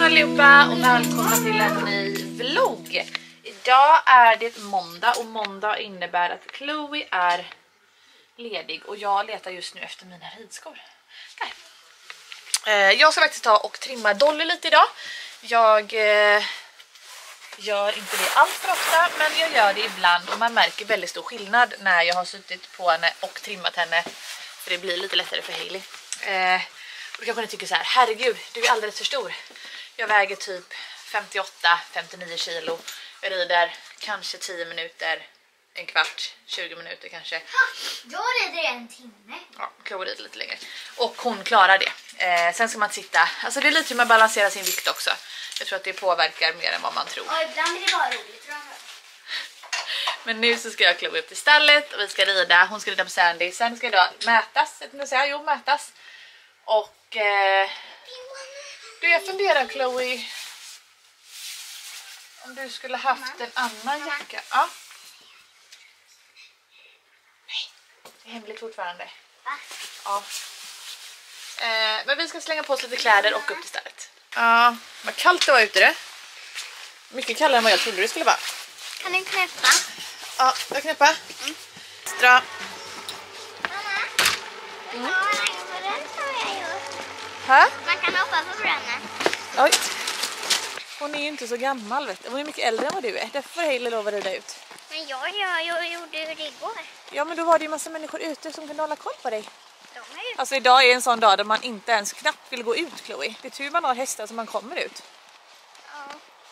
allihopa och välkomna till en ny vlogg. Idag är det måndag och måndag innebär att Chloe är ledig och jag letar just nu efter mina ridskor. Jag ska faktiskt ta och trimma Dolly lite idag. Jag gör inte det allt för ofta, men jag gör det ibland och man märker väldigt stor skillnad när jag har suttit på henne och trimmat henne, för det blir lite lättare för Hailey. Och då kanske ni tycker så här: herregud, du är alldeles för stor. Jag väger typ 58-59 kilo. Jag rider kanske 10 minuter, en kvart, 20 minuter kanske. Jag rider en timme. Ja, Chloe rider lite längre. Och hon klarar det. Sen ska man sitta, alltså det är lite hur man balanserar sin vikt också. Jag tror att det påverkar mer än vad man tror. Ja, ibland är det bara roligt. Men nu så ska jag Chloe upp till stallet och vi ska rida. Hon ska rida på Sandy. Sen ska det då mätas, mätas. Och jag funderar, Chloe, om du skulle haft en annan jacka. Ja. Nej, det är hemligt fortfarande. Va? Ja. Men vi ska slänga på oss lite kläder och upp till stallet. Ja, vad kallt det var ute det. Mycket kallare än vad jag trodde det skulle vara. Kan du knäppa? Ja, jag knäppa. Extra. Mamma, Här? man kan hoppa på brännan. Oj. Hon är ju inte så gammal, vet du. Hon är mycket äldre än vad du är. Därför får Hailey lov att rida ut. Men jag gjorde hur det igår. Ja, men då var det ju massa människor ute som kunde hålla koll på dig. De är ju... Alltså idag är en sån dag där man inte ens knappt vill gå ut, Chloe. Det är tur man har hästar som man kommer ut. Ja.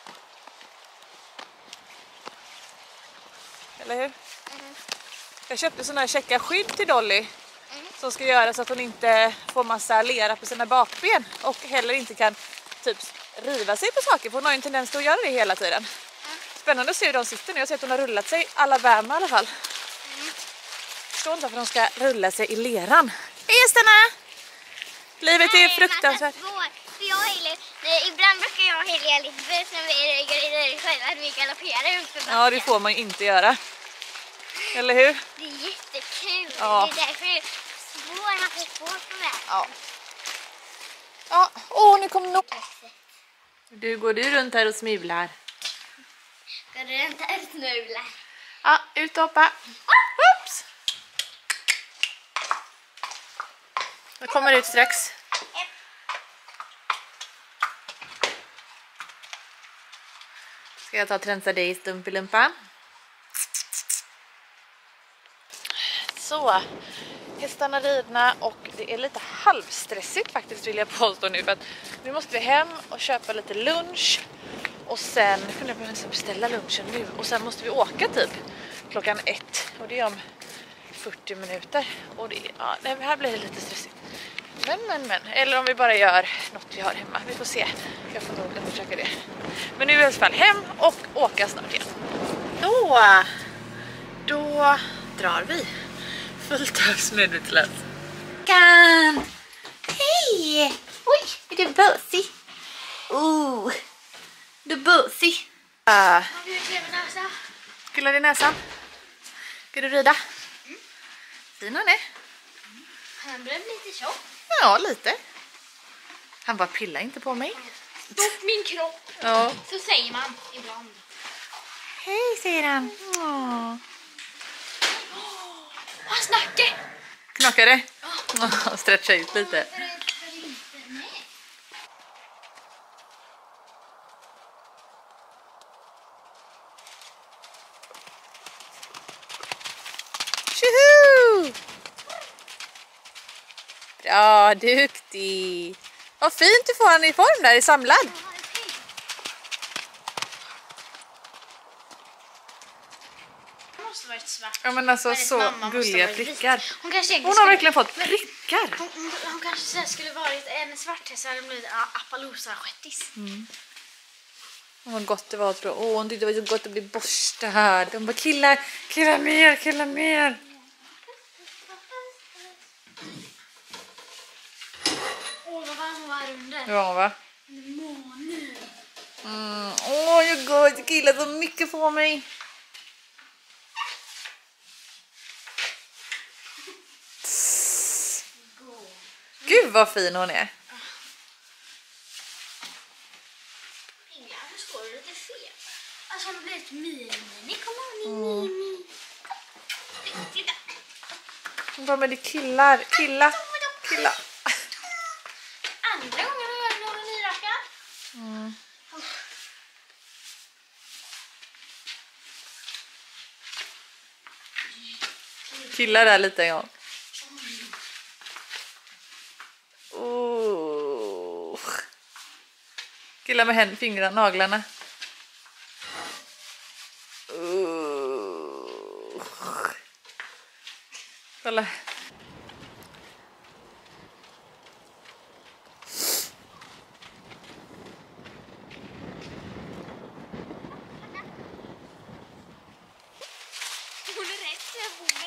Eller hur? Jag köpte såna här checka skydd till Dolly. Som ska göra så att hon inte får massa lera på sina bakben. Och heller inte kan typ riva sig på saker. För hon har ju en tendens att göra det hela tiden. Spännande att se hur de sitter nu. Jag ser att hon har rullat sig Alabama i alla fall. Förstår inte varför de ska rulla sig i leran. Hej hästarna! Livet är fruktansvärt. Ibland brukar jag och Helga lite bus när vi rider själva att vi galopperar ut för backen. Ja, det får man inte göra. Eller hur? Det är jättekul. Ja. Det är därför det är svårt, man får spår på vägen. Ja. Ja, åh, nu kommer något. Går du runt här och smular? Ska du inte utsnula? Ja, ut och hoppa. Oops. Jag kommer ut strax. Ska jag ta och tränsa dig i stumpilumpan? Så, hästarna ridna och det är lite halvstressigt faktiskt, vill jag påstå nu. För att nu måste vi hem och köpa lite lunch. Och sen kunde jag beställa lunchen nu. Och sen måste vi åka typ klockan 1. Och det är om 40 minuter. Och det, ja, det här blir lite stressigt. Men. Eller om vi bara gör något vi har hemma. Vi får se. Jag får nog undersöka det. Men nu är vi i alla fall hem och åka snart igen. Då drar vi. Fullt ös medvetslös. Kan! Hej! Oj, är du busig? Du är busig. Skulle din näsan? Ska du rida? Fin han är. Han blev lite tjock. Ja, lite. Han bara pillar inte på mig. Stopp min kropp. Ja. Så säger man ibland. Hej, säger han. Åh. Han snackar. Knakar det? Ja. Stretcha ut lite. Tjoho! Bra, duktig. Vad fint du får han i form där, i samlad. Ja, men alltså så gulliga prickar. Hon har verkligen fått prickar. Hon kanske skulle varit en svart häst, så hade blivit Appaloosa-shettis. Vad gott det var, tror jag. Hon tyckte det var så gott att bli borstad. De bara, killa mer. Vad varm var under. Ja, va? Måne. Jag går killar så mycket på mig. Gud vad fin hon är. Alltså hon har blivit mini. Kom on, mini. Titta. Vad med det killar? Killa. Andra gången vi gör någon nyrakad. Killar där lite en gång. Killar med fingrarna, naglarna. Kolla. Hon är rädd för bomben.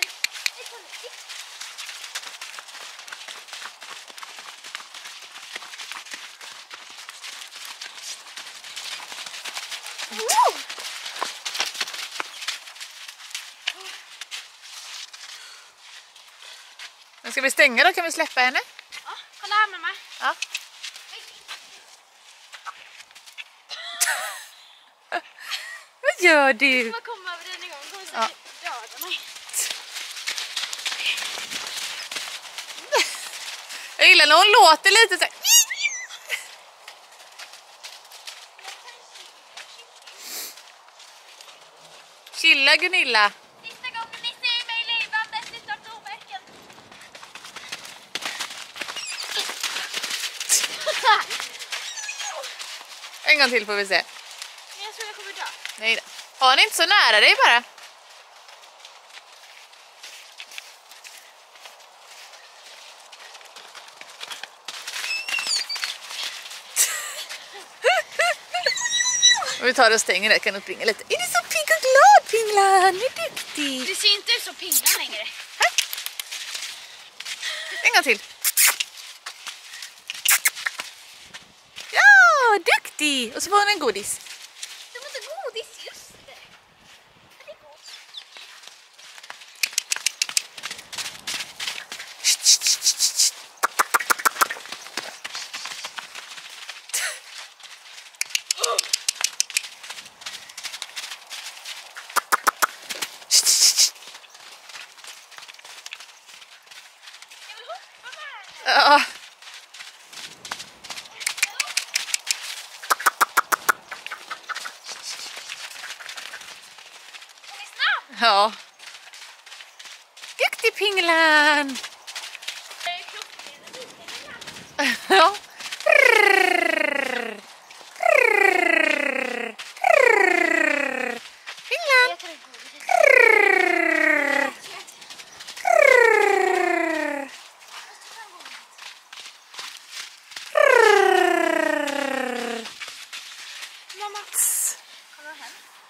Men ska vi stänga då? Kan vi släppa henne? Ja, kolla här mamma. Ja. Vad gör du? Jag kommer över den en gång. Hon Ja. döda mig. Jag gillar när hon låter lite så här. Chilla Gunilla. Sista gången ni ser mig levande sista provverken. En gång till får vi se. Jag tror jag kommer dö. Nej då. Har ni inte så nära dig bara? Och vi tar och stänger det, kan uppringa lite. Är du så pigg och glad, Pinglan? Är du duktig? Det ser inte ut som Pinglan längre. En gång till. Ja, duktig! Och så får hon en godis. Du måste godis, just det. Det är god. Jag vill hoppa med. Ja. Hon är snabb. Ja. Duktig Pinglan! Ja. Pinglan! Jag tar en godis. Mamma, kommer hem.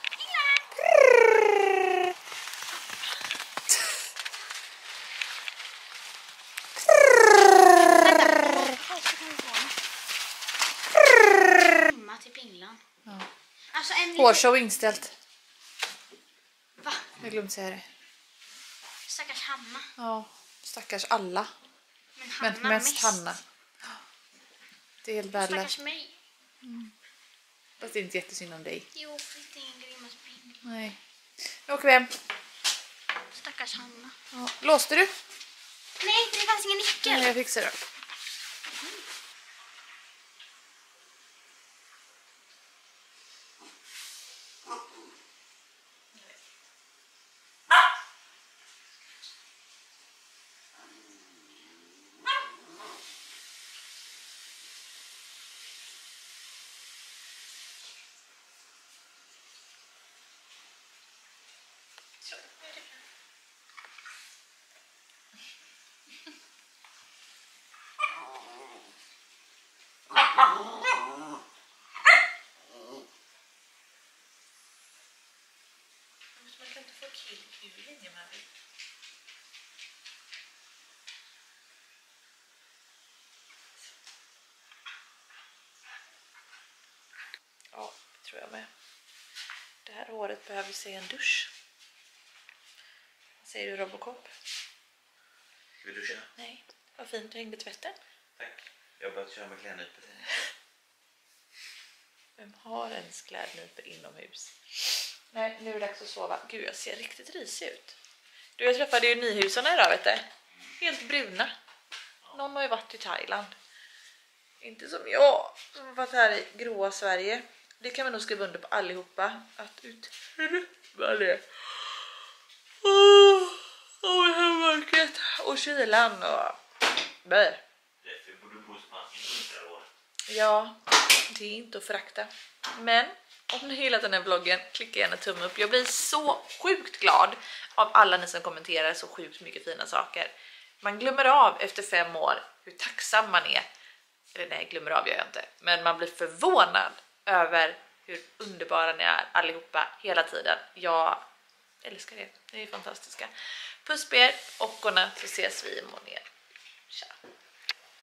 Mamma till Pinglan. Ja. Alltså en liten... Hårshow inställt. Va? Jag glömde säga det. Stackars Hanna. Ja, stackars alla. Men Hanna Men mest Hanna. Det är helt värdelöst. Stackars mig. Fast det är inte jättesynd om dig. Jo, för det är ingen grimmast Pinglan. Nej. Nu åker vi hem. Stackars Hanna. Ja. Låste du? Nej, det fanns ingen nyckel. Nej, jag fixar det. Man kan inte få kill hur länge man vill. Ja, det tror jag med. Det här håret behöver se en dusch. Vad säger du, Robocop? Ska vi duscha? Nej, vad fint du hängde tvätten. Tack. Jag har börjat köra med klädnypor. Vem har ens klädnypor inomhus? Nej, nu är det dags att sova. Gud, jag ser riktigt risig ut. Du, jag träffade ju Nyhusarna idag, vet du. Helt bruna. Någon har ju varit i Thailand. Inte som jag som har varit här i gråa Sverige. Det kan man nog skriva under på allihopa. Att utrymma det. Och hemverket och kylan och bär. Därför borde du bo i Spanien under året. Ja, det är inte att förakta. Men om ni gillat den här vloggen, klicka gärna tumme upp. Jag blir så sjukt glad av alla ni som kommenterar så sjukt mycket fina saker. Man glömmer av efter 5 år hur tacksam man är. Eller nej, glömmer av jag inte. Men man blir förvånad över hur underbara ni är allihopa hela tiden. Jag älskar det. Det är fantastiska. Puss på er och godnatt, så ses vi imorgon igen.